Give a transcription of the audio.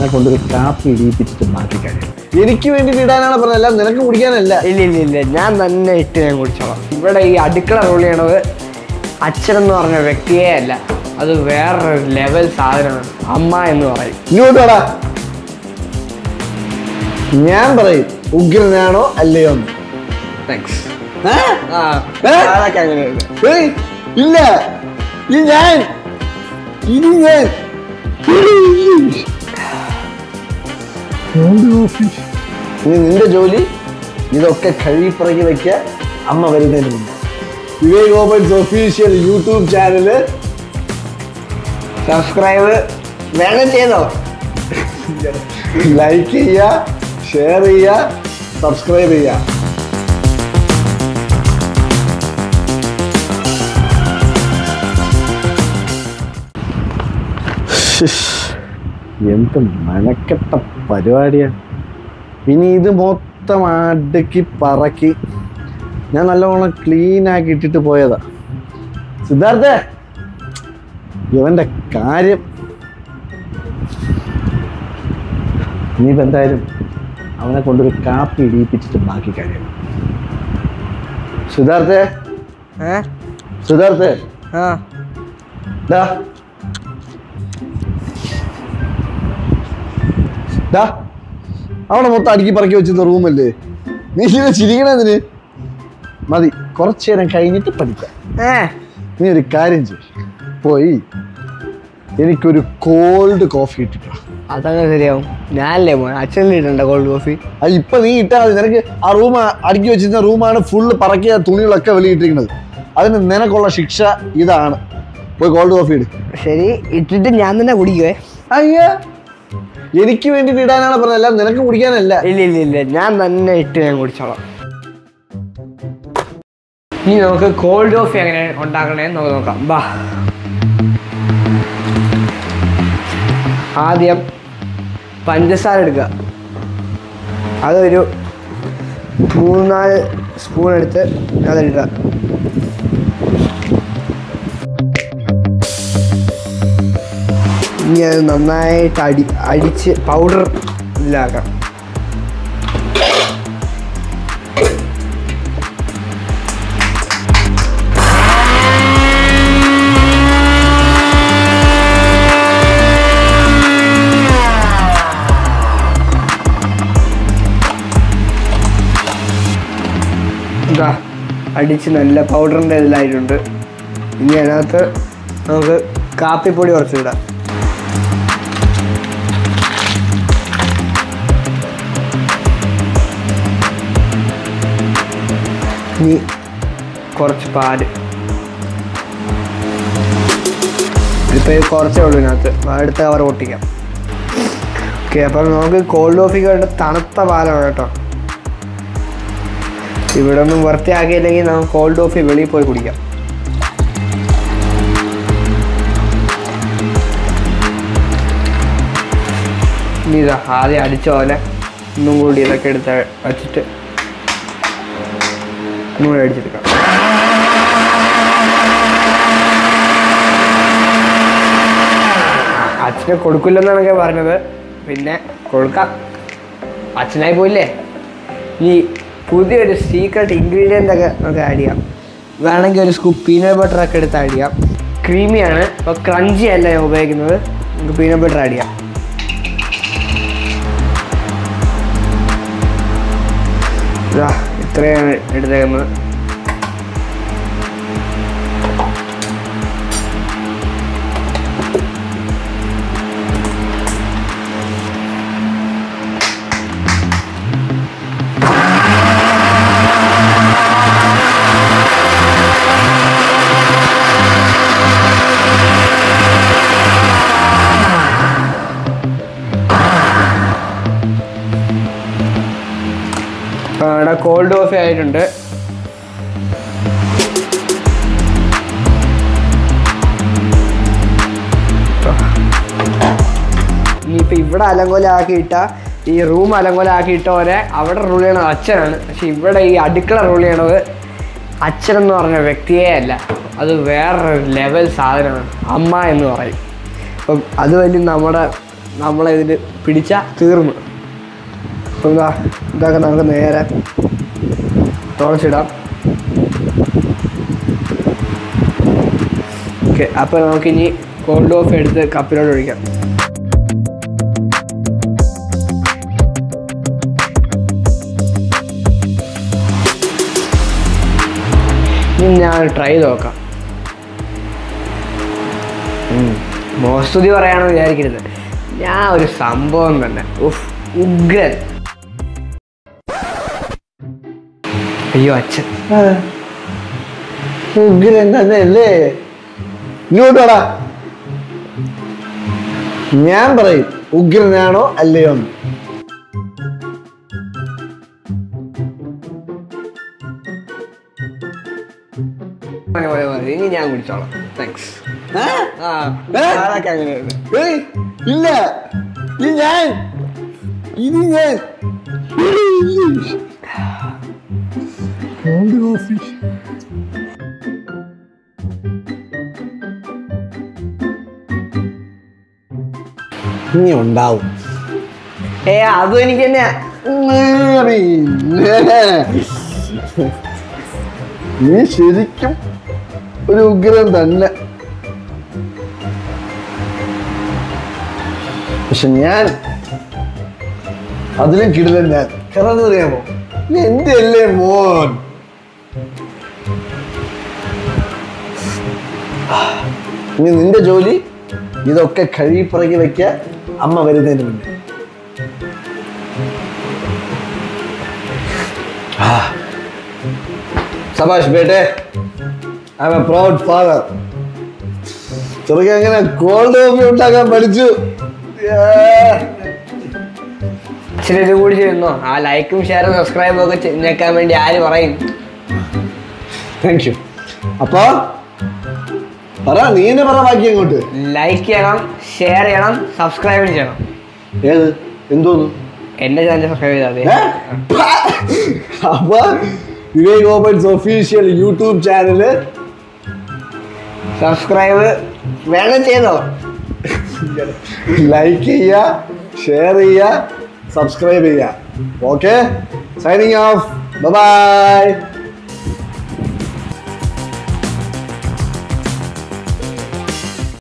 കൊണ്ടൊരു കാപ്പി ഇടിയിപ്പിച്ചിട്ട് ബാക്കി കാര്യം. എനിക്ക് വേണ്ടിയിട്ട് ഇടാനാണ് പറഞ്ഞത്, നിനക്ക് കുടിക്കാനല്ല. ഇല്ല, ഞാൻ തന്നെ ഇട്ട് ഞാൻ കുടിച്ചോളാം. ഇവിടെ ഈ അടുക്കള റോൾ ചെയ്യണത് അച്ഛനെന്ന് പറഞ്ഞ വ്യക്തിയേ അല്ല, അത് വേറൊരു ലെവൽ സാധനമാണ്. അമ്മ എന്ന് പറയും. ഇങ്ങോട്ടാടാ, ഞാൻ പറയും ഉഗ്രനാണോ അല്ലയോ എന്ന്. താങ്ക്സ്. ഇല്ല, ഞാൻ നിന്റെ ജോലി ഇതൊക്കെ കഴുകിപ്പറക്കി വെക്കുക. അമ്മ വരുന്നതിന് മുമ്പ് Vivek opens official YouTube channel subscribe വേണം ചെയ്തോ, ലൈക്ക് ചെയ്യുക, ഷെയർ ചെയ്യുക, സബ്സ്ക്രൈബ് ചെയ്യുക. എന്ത് മനക്കെട്ട പരിപാടിയാണ്. ഇനി ഇത് മൊത്തം അടുക്കി പറക്കി ഞാൻ നല്ലവണ്ണം ക്ലീനാക്കി ഇട്ടിട്ട് പോയതാ. സിദ്ധാർത്ഥ, ഇവൻ്റെ കാര്യം ഇനിയിപ്പോൾ എന്തായാലും അവനെ കൊണ്ടൊരു കാപ്പി ഇടിയിപ്പിച്ചിട്ട് ബാക്കി കാര്യം. സിദ്ധാർത്ഥ, അവിടെ മൊത്തം അടുക്കി പറക്കി വെച്ചിരുന്ന റൂമല്ലേ, നീ ഇത് ചിരിക്കണതിന് മതി. കുറച്ചു നേരം കഴിഞ്ഞിട്ട് പഠിക്കാം. നീ ഒരു കാര്യം ചെയ്യും, പോയി എനിക്കൊരു കോൾഡ് കോഫി ഇട്ടിട്ടോ. അതങ്ങനെ ശരിയാവും. ഞാനല്ലേ അച്ഛനല്ലേ ഇട്ടണ്ട കോൾഡ് കോഫി. അത് ഇപ്പൊ നീ ഇട്ടാൽ മതി. നിനക്ക് ആ റൂം അടുക്കി വെച്ചിരുന്ന റൂമാണ് ഫുള്ള് പറക്കിയ തുണികളൊക്കെ വെളിയിട്ടിരിക്കുന്നത്. അതിന് നിനക്കുള്ള ശിക്ഷ ഇതാണ്. പോയി കോൾഡ് കോഫി ഇട്. ശരി, ഇട്ടിട്ട് ഞാൻ തന്നെ കുടിക്കുവേ. അയ്യ, എനിക്ക് വേണ്ടിയിട്ട് ഇടാനാണ് പറഞ്ഞത്, നിനക്ക് കുടിക്കാനല്ല. ഇല്ല, ഞാൻ തന്നെ ഇട്ട് ഞാൻ കുടിച്ചോളാം. ഇനി നമുക്ക് കോൾഡ് കോഫി എങ്ങനെ ഉണ്ടാക്കണേന്ന് നമുക്ക് നോക്കാം. ബാ, ആദ്യം പഞ്ചസാര എടുക്കുക. അതൊരു 3-4 സ്പൂൺ എടുത്ത് അതിടുക. ഇനി അത് നന്നായിട്ട് അടിച്ച് പൗഡർ ഇതിലാക്കാം. ഇതാ അടിച്ച് നല്ല പൗഡറിൻ്റെ ഇതിലായിട്ടുണ്ട്. ഇനി അതിനകത്ത് നമുക്ക് കാപ്പിപ്പൊടി കുറച്ചിടാം. ഇനി കുറച്ച് പാല്. ഇപ്പോൾ കുറച്ചേ ഉള്ളൂ ഇതിനകത്ത്. അടുത്ത കവർ പൊട്ടിക്കാം. ഓക്കെ, അപ്പം നമുക്ക് കോൾഡ് കോഫിക്ക് വേണ്ട തണുത്ത പാലാണ് കേട്ടോ. ഇവിടെ ഒന്നും വൃത്തിയാക്കിയില്ലെങ്കിൽ നമുക്ക് കോൾഡ് കോഫി വെളിയിൽ പോയി കുടിക്കാം. ഇനി ഇതാ ആദ്യം അടിച്ച പോലെ ഒന്നും കൂടി ഇതൊക്കെ എടുത്ത് വച്ചിട്ട് ഒന്നും കൂടി അടിച്ചെടുക്കാം. അച്ഛനെ കൊടുക്കില്ലെന്നാണ് പറഞ്ഞത്, പിന്നെ കൊടുക്കാം. അച്ഛനായി പോയില്ലേ. ഈ പുതിയൊരു സീക്രട്ട് ഇൻഗ്രീഡിയൻ്റ് ഒക്കെ നമുക്ക് ആഡ് ചെയ്യാം. വേണമെങ്കിൽ ഒരു സ്കൂപ്പ് പീനട്ട് ബട്ടർ ഒക്കെ എടുത്ത് ആഡ് ചെയ്യാം. ക്രീമിയാണ്, അപ്പോൾ ക്രഞ്ചി അല്ല ഞാൻ ഉപയോഗിക്കുന്നത്. നമുക്ക് പീനട്ട് ബട്ടർ ആഡ് ചെയ്യാം. ഇത്രയാണ് എടുത്തേക്കുന്നത്. അവിടെ കോൾഡ് കോഫി ആയിട്ടുണ്ട്. ഇനിയിപ്പോൾ ഇവിടെ അലങ്കോലാക്കിയിട്ട ഈ റൂം അലങ്കോലാക്കിയിട്ട പോലെ അവിടെ റൂൾ ചെയ്യണത് അച്ഛനാണ്. പക്ഷെ ഇവിടെ ഈ അടുക്കള റൂൾ ചെയ്യണത് അച്ഛനെന്ന് പറഞ്ഞ വ്യക്തിയേ അല്ല, അത് വേറൊരു ലെവൽ സാധനമാണ്. അമ്മ എന്ന് പറയും. അപ്പം അതുവഴി നമ്മുടെ നമ്മളിതിൽ പിടിച്ചാൽ തീർന്നു. അപ്പം ഇതൊക്കെ നമുക്ക് നേരെ തുളച്ചിടാം. ഓക്കെ, അപ്പോൾ നമുക്കിനി കോൾഡ് ഓഫ് എടുത്ത് കപ്പിലോട്ട് ഒഴിക്കാം. ഇനി ഞാൻ ട്രൈ ചെയ്ത് നോക്കാം. മോസ്തുതി പറയാണെന്ന് വിചാരിക്കരുത്, ഞാൻ ഒരു സംഭവം തന്നെ. ഉഗ്രൻ. അയ്യോ അച്ഛൻ, ഉഗ്രൻ തന്നെയല്ലേ? ഇങ്ങോട്ടാടാ, ഞാൻ പറയും ഉഗ്രനാണോ അല്ലയോ എന്ന്. ഇനി ഞാൻ കുടിച്ചോളാം. താങ്ക്സ്. ഇല്ല, ഇനി ഞാൻ ഇനി ഉണ്ടാവും. അതും എനിക്ക് തന്നെയാ. നീ ശരിക്കും ഒരു ഉഗ്രൻ തന്നെ. പക്ഷെ ഞാൻ അതിലും കിടിലൻ. ഞാൻ കാരണം അറിയാമോ, എന്റെ അല്ലേ മോൻ. ഇനി നിന്റെ ജോലി ഇതൊക്കെ കഴിപ്പറക്കി വെക്കാൻ അമ്മ വരുന്നതിന് മുന്നേ. സബാഷ് ബേട്ടെ, I am a proud father. ചെറുക്കെ അങ്ങനെ കോൾഡ് കോഫി ഉണ്ടാക്കാൻ പഠിച്ചു. അച്ഛനെ ഇത് കൂടി ചെയ്യുന്നോ? ആ ലൈക്കും ഷെയറും സബ്സ്ക്രൈബും ഒക്കെ ഞെക്കാൻ വേണ്ടി ആര് പറയും? Thank you. അപ്പൊ പറ, നീ എന്നെ പറ ബാക്കി അങ്ങോട്ട്. ലൈക്ക് ചെയ്യണം, ഷെയർ ചെയ്യണം, സബ്സ്ക്രൈബ് ചെയ്യണം. ഏത് എന്തോന്നു? എന്റെ ചാനൽ സബ്സ്ക്രൈബ് ചെയ്താൽ അപ്പൊ Vivek opens official YouTube channel subscribe വേണം ചെയ്തോ. ലൈക്ക് ചെയ്യുക, ഷെയർ ചെയ്യുക, സബ്സ്ക്രൈബ് ചെയ്യുക. Okay, signing off. ബൈ.